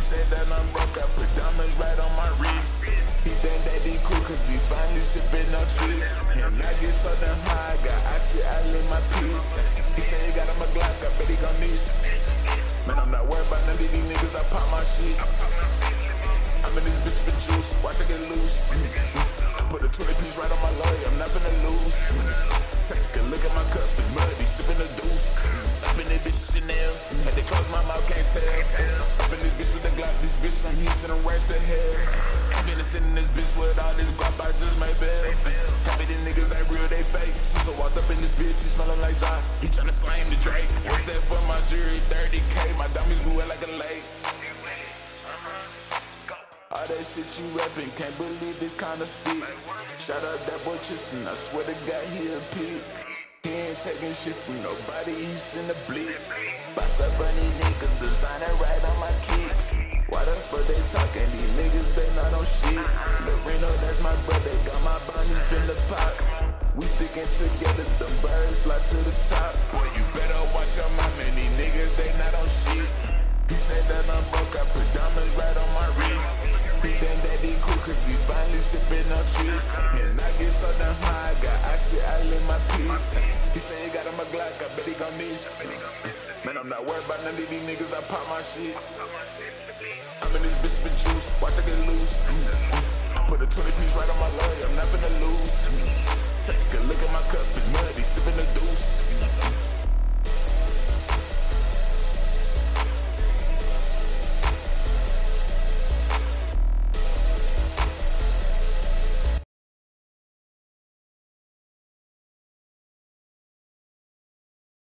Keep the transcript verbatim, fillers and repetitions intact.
said that I'm broke, I put diamonds right on my wrist. He think that he cool cause he finally sippin' no trees. And I get so damn high, I got icy all in my piece. He say he got him a Glock, I bet he gon' miss. Man, I'm not worried about none of these niggas, I pop my shit. I'm in this bitch with juice, watch I get loose. Put a twenty piece right on my lawyer, I'm not finna lose. Take a look at my cup, it's muddy, sippin' the deuce. Up in this bitch Chanel, had to close my mouth, can't tell. Up in this bitch with the Glock, this bitch some heat, sending right to hell. I'm finna sit in this bitch with all this guap, I just made bail. Happy these niggas ain't real, they fake. So walked up in this bitch, he smellin' like Zod. He tryna slam the Drake. What's that for my jury? thirty K, my diamonds blue like a lake. All that shit you rapping, can't believe it kinda fit. Shout out that boy Tristan, I swear to God he a pig. He ain't taking shit from nobody, he's in the blitz. Bust up on these niggas, designer right on my kicks. Why the fuck they talking? These niggas, they not on shit. Loreno, that's my brother, got my bunnies in the pot. We sticking together, them birds fly to the top. Boy, you better watch your mouth, man, these niggas, they not on shit. He said that I'm broke, I put diamonds right on my wrist. He think that he cool cause he finally sippin' no trees. And I get so damn high, I got icy all in my piece. He say he got him a Glock, I bet he gon' miss. Man, I'm not worried about none of these niggas, I pop my shit. I'm in this bitch with juice, watch I get loose. Put a twenty piece right on my lawyer,